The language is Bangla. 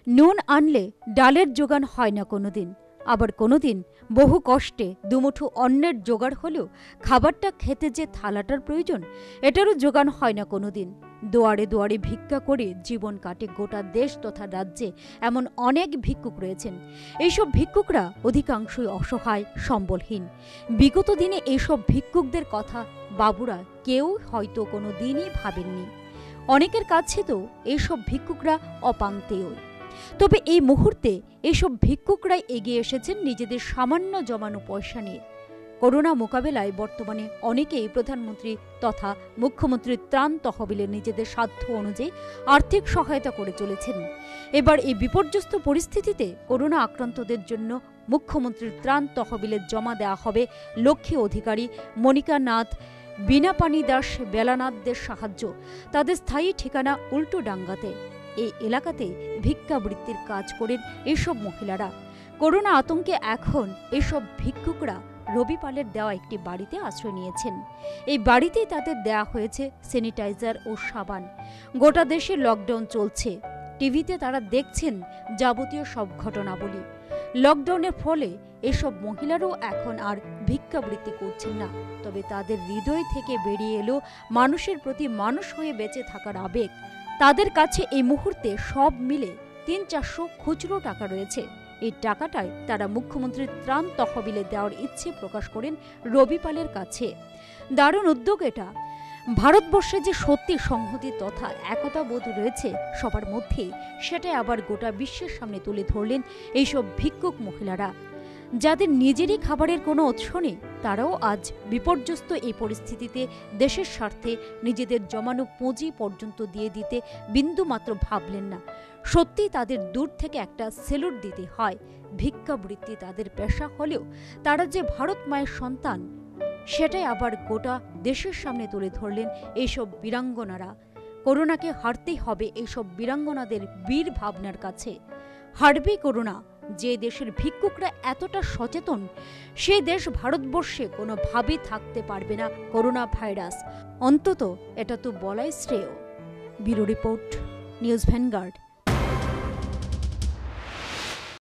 নুন আনলে ডালের জোগান হয় না কোনোদিন, আবার কোনোদিন বহু কষ্টে দুমুঠো অন্নের জোগাড় হলেও খাবারটা খেতে যে থালাটার প্রয়োজন এটারও জোগান হয় না কোনোদিন। দুয়ারে দুয়ারে ভিক্ষা করে জীবন কাটে গোটা দেশ তথা রাজ্যে এমন অনেক ভিক্ষুক রয়েছেন। এইসব ভিক্ষুকরা অধিকাংশই অসহায়, সম্বলহীন। বিগত দিনে এইসব ভিক্ষুকদের কথা বাবুরা কেউ হয়তো কোনো দিনই ভাবেননি। অনেকের কাছে তো এইসব ভিক্ষুকরা অপান্তেয়। তবে এই মুহূর্তে এইসব ভিক্ষুকরাই এগিয়ে এসেছেন নিজেদের সামান্য জমানো পয়সা নিয়ে। করোনা মোকাবেলায় বর্তমানে অনেকেই প্রধানমন্ত্রী তথা মুখ্যমন্ত্রীর ত্রাণ তহবিলে নিজেদের সাধ্য অনুযায়ী আর্থিক সহায়তা করে চলেছেন। এবার এই বিপর্যস্ত পরিস্থিতিতে করোনা আক্রান্তদের জন্য মুখ্যমন্ত্রীর ত্রাণ তহবিলে জমা দেওয়া হবে লক্ষ্মী অধিকারী, মনিকা নাথ, বীণাপানি দাস, বেলানাথদের সাহায্য। তাদের স্থায়ী ঠিকানা উল্টোডাঙ্গাতে। এই এলাকাতে ভিক্ষাবৃত্তির কাজ করেন এসব মহিলারা। করোনা আতঙ্কে এখন এসব ভিক্ষুকরা রবিপালের দেওয়া একটি বাড়িতে আশ্রয় নিয়েছেন। এই বাড়িতেই তাদের দেয়া হয়েছে স্যানিটাইজার ও সাবান। গোটা দেশে লকডাউন চলছে। টিভিতে তারা দেখছেন যাবতীয় সব ঘটনাবলী। লকডাউনের ফলে এসব মহিলারও এখন আর ভিক্ষাবৃত্তি করছেন না, তবে তাদের হৃদয় থেকে বেরিয়ে এলো মানুষের প্রতি মানুষ হয়ে বেঁচে থাকার আবেগ। তাদের কাছে এই মুহূর্তে সব মিলে ৩-৪০০ খুচরো টাকা রয়েছে। এই টাকাটাই তারা মুখ্যমন্ত্রীর ত্রাণ তহবিলে দেওয়ার ইচ্ছে প্রকাশ করেন রবিপালের কাছে। দারুণ উদ্যোগ এটা। ভারতবর্ষে যে সত্যি সংহতি তথা একতা বোধ রয়েছে সবার মধ্যে, সেটাই আবার গোটা বিশ্বের সামনে তুলে ধরলেন এইসব ভিক্ষুক মহিলারা। যাদের নিজেরই খাবারের কোনো উৎস নেই, তারাও আজ বিপর্যস্ত এই পরিস্থিতিতে দেশের স্বার্থে নিজেদের জমানো পুঁজি পর্যন্ত দিয়ে দিতে বিন্দুমাত্র ভাবলেন না। সত্যি তাদের দূর থেকে একটা সেলুট দিতে হয়। ভিক্ষাবৃত্তি তাদের পেশা হলেও তারা যে ভারত মায়ের সন্তান, সেটাই আবার গোটা দেশের সামনে তুলে ধরলেন এইসব বীরাঙ্গনারা। করোনাকে হারতেই হবে এইসব বীরাঙ্গনাদের বীর ভাবনার কাছে। হারবে করোনা। যে দেশের ভিক্ষুকরা এতটা সচেতন, সে দেশ ভারতবর্ষে কোনোভাবেই থাকতে পারবে না করোনা ভাইরাস। অন্তত এটা তো বলাই শ্রেয়। Bureau report, news vanguard.